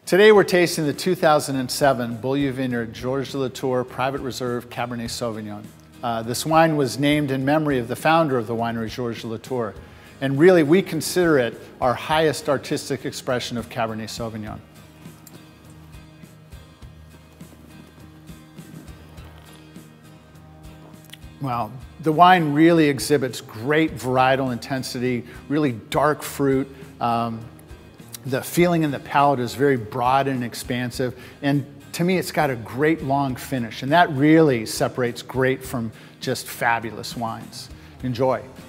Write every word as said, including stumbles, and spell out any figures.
Today we're tasting the two thousand seven Beaulieu Vineyard Georges de Latour Private Reserve Cabernet Sauvignon. Uh, this wine was named in memory of the founder of the winery, Georges de Latour. And really, we consider it our highest artistic expression of Cabernet Sauvignon. Well, the wine really exhibits great varietal intensity, really dark fruit. Um, the feeling in the palate is very broad and expansive. And to me, it's got a great long finish. And that really separates great from just fabulous wines. Enjoy.